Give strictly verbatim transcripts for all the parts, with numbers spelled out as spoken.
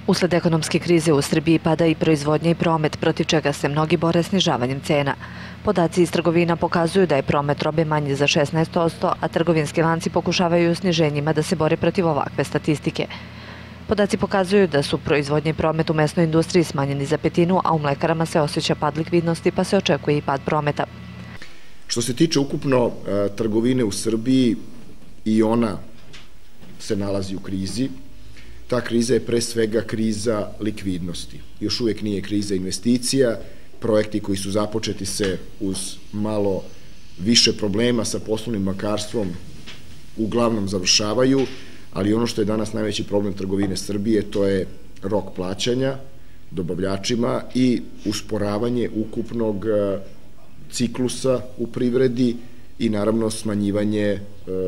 Usled ekonomske krize u Srbiji pada i proizvodnja i promet, protiv čega se mnogi bore snižavanjem cena. Podaci iz trgovina pokazuju da je promet robe manji za šesnaest posto, a trgovinski lanci pokušavaju sniženjima da se bore protiv ovakve statistike. Podaci pokazuju da su proizvodnja i promet u mesnoj industriji smanjeni za petinu, a u mlekarama se osjeća pad likvidnosti pa se očekuje i pad prometa. Što se tiče ukupno trgovine u Srbiji, i ona se nalazi u krizi. Ta kriza je pre svega kriza likvidnosti. Još uvijek nije kriza investicija, projekti koji su započeti se uz malo više problema sa poslovnim bankarstvom uglavnom završavaju, ali ono što je danas najveći problem trgovine Srbije, to je rok plaćanja dobavljačima i usporavanje ukupnog ciklusa u privredi i naravno smanjivanje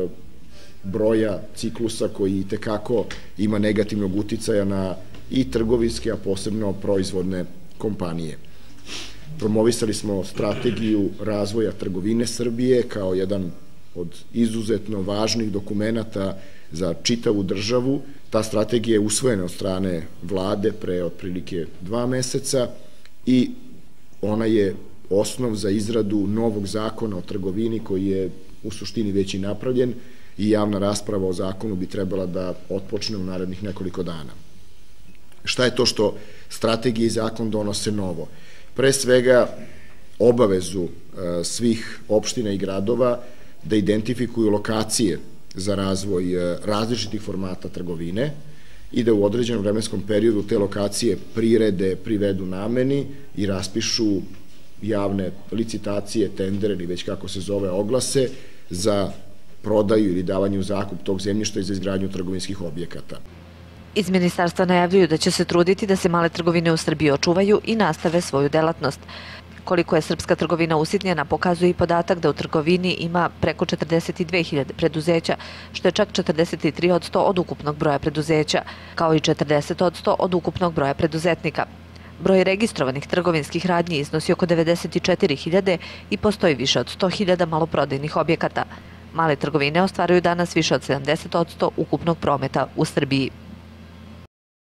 broja ciklusa koji itekako ima negativnog uticaja na i trgovinske, a posebno proizvodne kompanije. Promovisali smo strategiju razvoja trgovine Srbije kao jedan od izuzetno važnih dokumenata za čitavu državu. Ta strategija je usvojena od strane vlade pre otprilike dva meseca i ona je osnov za izradu novog zakona o trgovini koji je u suštini već i napravljen i javna rasprava o zakonu bi trebala da otpočne u narednih nekoliko dana. Šta je to što strategija i zakon donose novo? Pre svega obavezu svih opština i gradova da identifikuju lokacije za razvoj različitih formata trgovine i da u određenom vremenskom periodu te lokacije prirede, privedu nameni i raspišu javne licitacije, tendere ili već kako se zove oglase za prodaju ili davanje u zakup tog zemljišta i za izgradnju trgovinskih objekata. Iz ministarstva najavljuju da će se truditi da se male trgovine u Srbiji očuvaju i nastave svoju delatnost. Koliko je srpska trgovina usitnjena pokazuje i podatak da u trgovini ima preko četrdeset dve hiljade preduzeća, što je čak četrdeset tri posto od ukupnog broja preduzeća, kao i četrdeset posto od ukupnog broja preduzetnika. Broj registrovanih trgovinskih radnji iznosi oko devedeset četiri hiljade i postoji više od sto hiljada maloprodajnih objekata. Male trgovine ostvaruju danas više od sedamdeset posto ukupnog prometa u Srbiji.